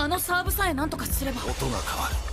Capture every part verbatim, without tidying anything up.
あのサーブさえ何とかすれば。 音が変わ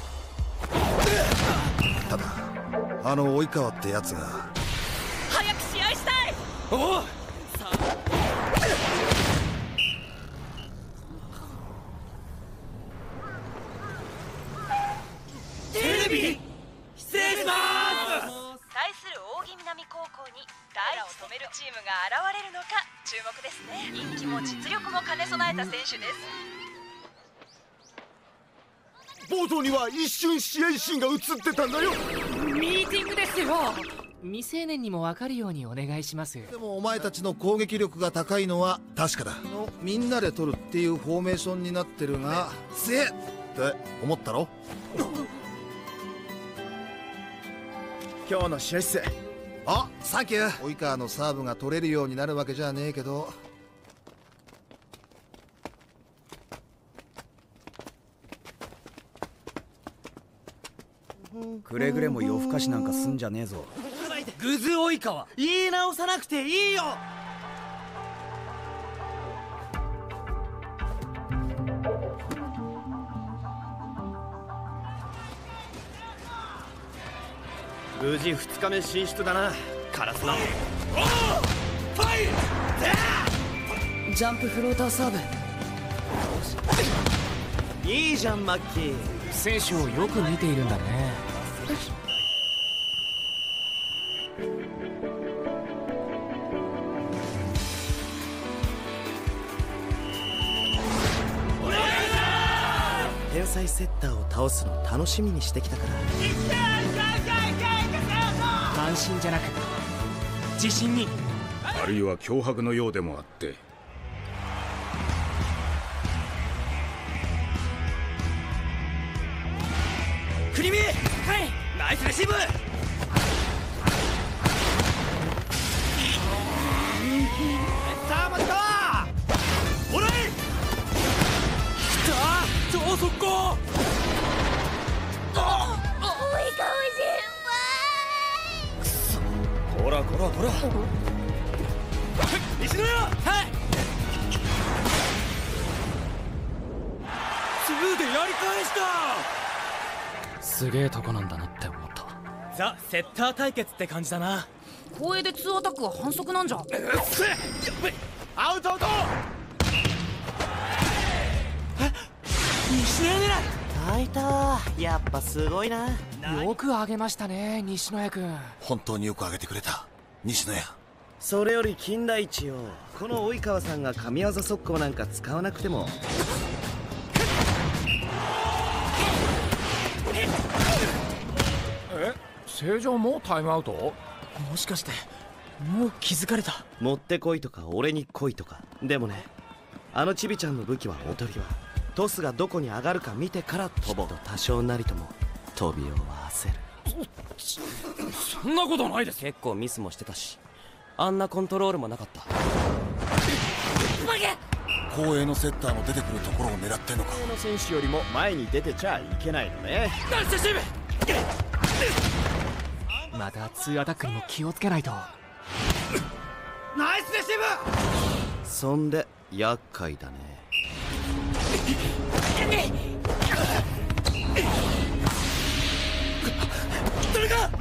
る。ただあの及川ってやつが。 早く試合したい。 おう。テレビ失礼します。 対する扇南高校にダイを止めるチームが現れるのか注目ですね。人気も実力も兼ね備えた選手です。 冒頭には一瞬試合シーンが映ってたんだよ。 ミーティングですよ。未成年にも分かるようにお願いします。 でもお前たちの攻撃力が高いのは確かだ。のみんなで取るっていうフォーメーションになってるがせえって思ったろ。 今日の試合っす。 あ、サンキュー。及川のサーブが取れるようになるわけじゃねえけど。 くれぐれも夜更かしなんかすんじゃねえぞ。 グズ及川、言い直さなくていいよ。無事ふつかめ進出だな、カラスの。おお、ファイジャンプフローターサーブ。 いいじゃんマッキー。 選手をよく見ているんだね。 天才セッターを倒すの楽しみにしてきたから。 関心じゃなく自信に。 あるいは脅迫のようでもあって。 クリミー、はい、ナイスレシーブ。さあ待った。おらい。きた、超速攻。 及川先輩。くそ。 こらこらこら。西野屋、はい。ツーでやり返した。 すげえとこなんだなって思った。 ザ・セッター対決って感じだな。 後衛でツーアタックは反則なんじゃ。うっせ、やべ、アウトアウト。え、西野屋狙い。開いた。やっぱすごいな。 よく上げましたね、西野屋君。 本当によく上げてくれた西野屋。 それより金田一よ、この及川さんが神業速攻なんか使わなくても。 え、正常もうタイムアウト？ もしかしてもう気づかれた。持ってこいとか俺に来いとか。でもね、あのチビちゃんの武器はおとりはトスがどこに上がるか見てから飛ぼうと。多少なりとも飛びを焦る。 そんなことないです。 結構ミスもしてたし、あんなコントロールもなかった。 後衛のセッターの出てくるところを狙ってんのか。 後衛の選手よりも前に出てちゃいけないのね。 ナイスレシーブ。 またツーアタックにも気をつけないと。 ナイスレシーブ。そんで厄介だね。誰か。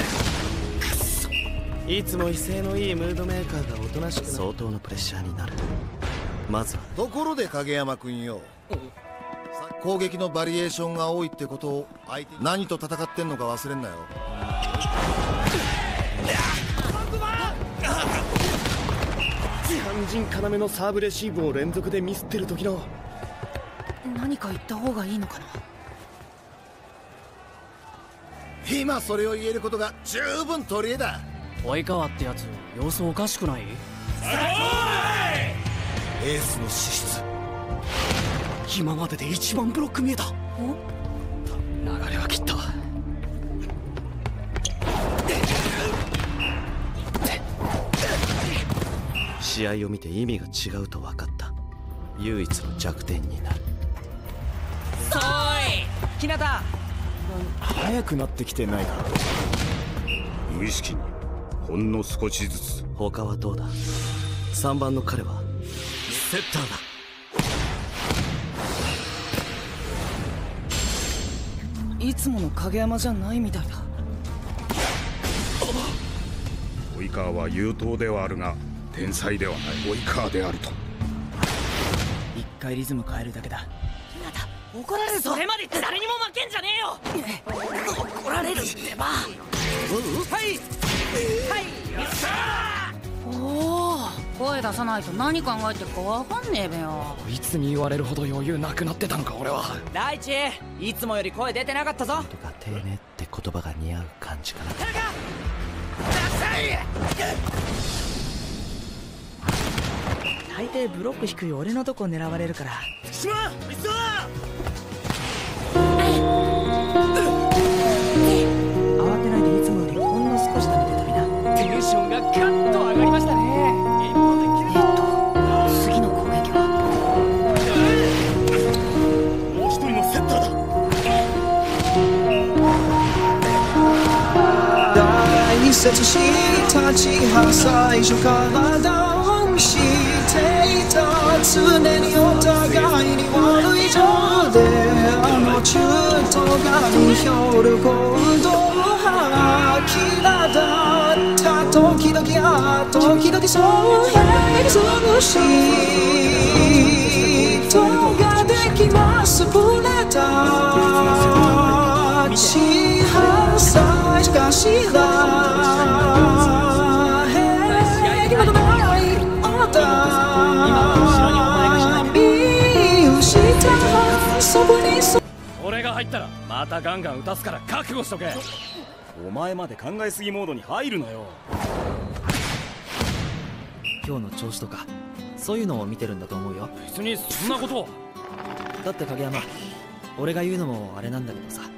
いつも威勢のいいムードメーカーがおとなしく相当のプレッシャーになる。まずはところで影山君よ、攻撃のバリエーションが多いってことを相手何と戦ってんのか忘れんなよ。 肝心要のサーブレシーブを連続でミスってる時の。 何か言った方がいいのかな。 今それを言えることが十分取り柄だ。 及川ってやつ様子おかしくない？ エースの資質。 今までで一番ブロック見えた。 流れはきっと。 試合を見て意味が違うと分かった。唯一の弱点になる。 そーい日向。 早くなってきてないか。 無意識にほんの少しずつ。 他はどうだ。さんばんの彼はセッターだ。 いつもの影山じゃないみたいだ。 及川は優等ではあるが天才ではない。及川であると。 一回リズム変えるだけだ。 怒られるぞ。 それまで誰にも負けんじゃねえよ。 怒られるってば。 はいはいよっしゃおお、声出さないと何考えてるかわかんねえべよ。 いつに言われるほど余裕なくなってたのか俺は。 大地、いつもより声出てなかったぞ。 とか丁寧って言葉が似合う感じかな。 大抵ブロック低い俺のとこ狙われるから。 しまういっそ慌てないでいつもよりほんの少しだけ出たりな。 テンションがガッと上がりましたね。一本で切れた。 次の攻撃はもう一人のセッターだ。 大切したちは最初からダウンしていた。常にお互いに悪い情であの中途が見る行動はきらだった時々あ時々そうへり尽し人ができますぶれたちはさしかしら平気などないあなた俺が入ったらまたガンガン打たすから覚悟しとけ。 お前まで考えすぎモードに入るなよ。 今日の調子とかそういうのを見てるんだと思うよ。 別にそんなことを。 だって影山、俺が言うのもあれなんだけどさ。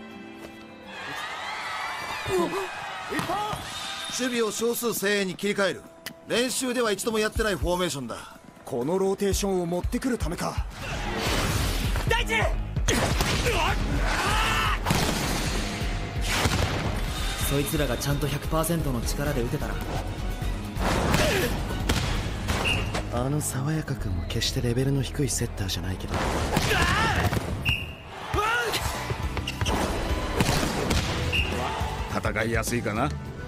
守備を少数精鋭に切り替える。練習では一度もやってないフォーメーションだ。 このローテーションを持ってくるためか。 大地そいつらがちゃんと ひゃくパーセント の力で打てたら。 あの爽やか君も決してレベルの低いセッターじゃないけど、 戦いやすいかな。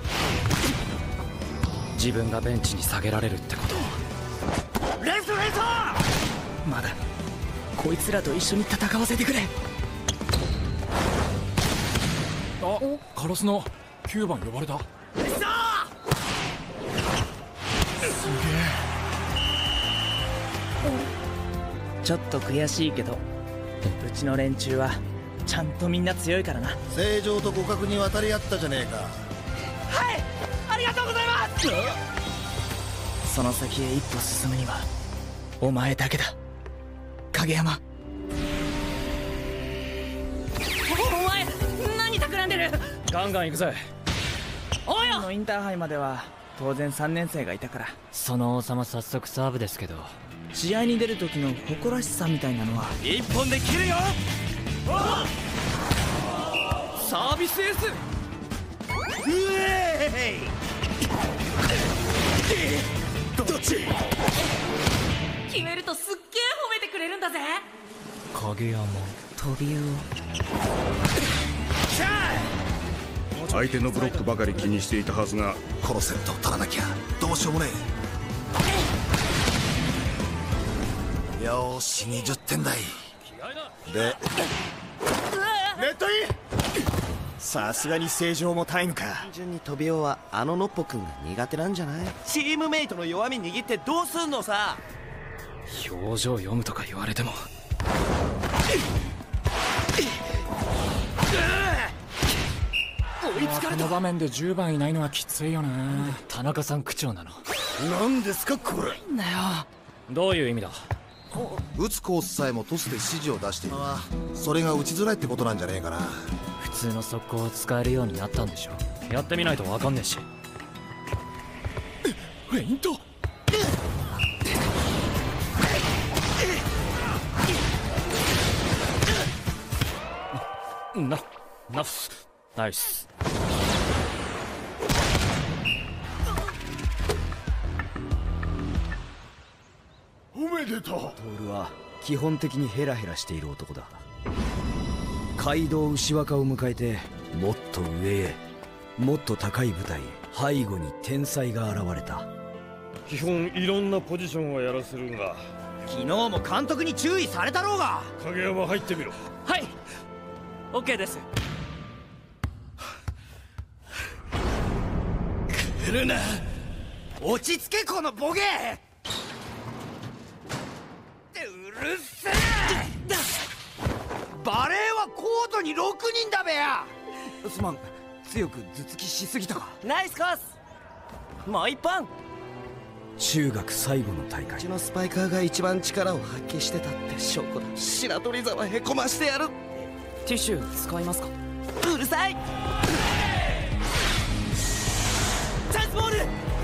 自分がベンチに下げられるってこと。 レストレスト。 まだこいつらと一緒に戦わせてくれ。 あ、カロスのきゅうばん呼ばれた。すげちょっと悔しいけどうちの連中はちゃんとみんな強いからな。 正常と互角に渡り合ったじゃねえか。 はいありがとうございます。 その先へ一歩進むにはお前だけだ影山。 お前何企んでる。 ガンガン行くぜ。 おいよ。 のインターハイまでは当然さんねん生がいたから。 その王様早速サーブですけど、 試合に出る時の誇らしさみたいなのは一本で切るよ。サービスエース。 どっち決めるとすっげえ褒めてくれるんだぜ。 影山飛びを相手のブロックばかり気にしていたはずが。 このセットを取らなきゃどうしようもねえ。よーしにじゅってん台でネットイン。 さすがに正常もタイムか。 単純にトビオはあのノッポ君が苦手なんじゃない。チームメイトの弱み握ってどうすんのさ。 表情読むとか言われても。 追いつかれた。 この場面でじゅうばんいないのはきついよな。 田中さん区長なの。 何ですかこれ。 んだよ。 どういう意味だ。 打つコースさえもトスで指示を出しているのはそれが打ちづらいってことなんじゃねえかな。 普通の速攻を使えるようになったんでしょ。 やってみないと分かんねえし。フェイント。な、ナフス、ナイス。 おめでとう。トールは基本的にヘラヘラしている男だ。 街道牛若を迎えて、もっと上へもっと高い舞台へ背後に天才が現れた。 基本いろんなポジションをやらせるが、 昨日も監督に注意されたろうが。 影山入ってみろ。 はい OK です。 来るな、落ち着けこのボケ。ってうるせえ。バレーはコートにろくにんだべや。 すまん、強く頭突きしすぎたか。 ナイスコース。もう一本。 中学最後の大会、 うちのスパイカーが一番力を発揮してたって証拠だ。白鳥沢へこましてやる。 ティッシュ使いますか？ うるさい。チャンスボール。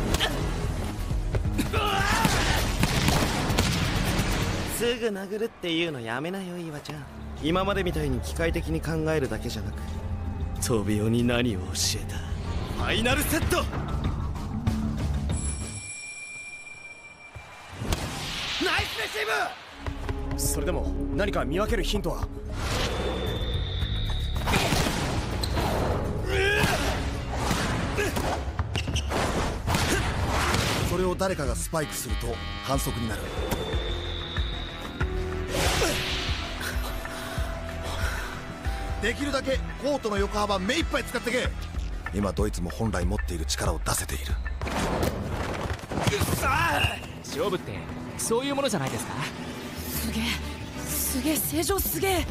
すぐ殴るっていうのやめなよ岩ちゃん。今までみたいに機械的に考えるだけじゃなく、トビオに何を教えた。ファイナルセット。ナイスレシーブ。 それでも何か見分けるヒントは？ それを誰かがスパイクすると反則になる。できるだけコートの横幅目いっぱい使ってけ。今ドイツも本来持っている力を出せている。 勝負ってそういうものじゃないですか？ すげえすげえ正常すげえ。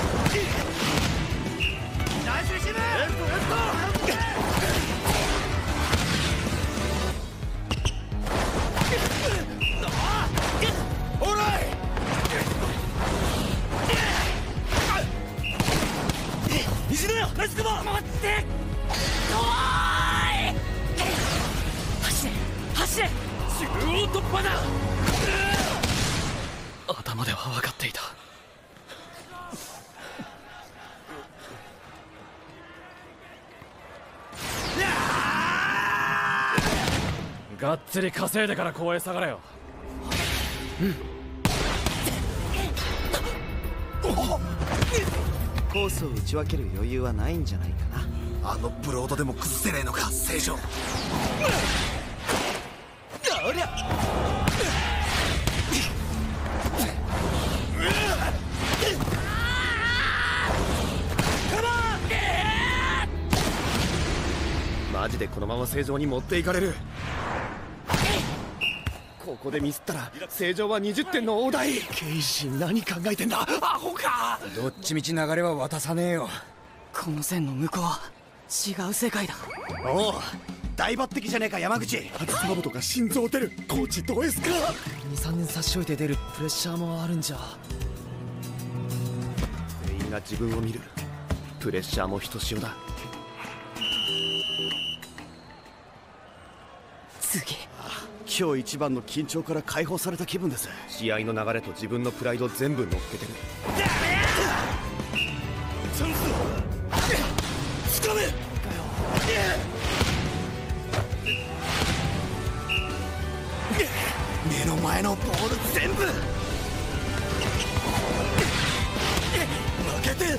ナイスレシーブ。レフトレフト。オーライ。石田よ、ナイスカバー。待って。おーい。走れ走れ。中央突破だ。 頭では分かっていた。 がっつり稼いでから公園下がれよ。 うんコースを打ち分ける余裕はないんじゃないかな。 あのブロードでも崩せねえのか正常。 ありゃマジでこのまま正常に持っていかれる。ここでミスったら正常はにじゅってんの大台。ケイシー何考えてんだアホか。 どっちみち流れは渡さねえよ。 この線の向こうは違う世界だ。おお大抜擢じゃねえか山口。初サボとか心臓出るコーチどうですか。 にさんねん差し置いて出るプレッシャーもあるんじゃ。 全員が自分を見る。プレッシャーもひとしおだ。次今日一番の緊張から解放された気分です。試合の流れと自分のプライド全部乗っけてる。チャンスつかめ。目の前のボール全部負けて。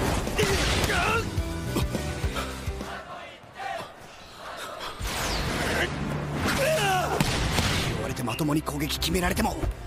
まともに攻撃決められても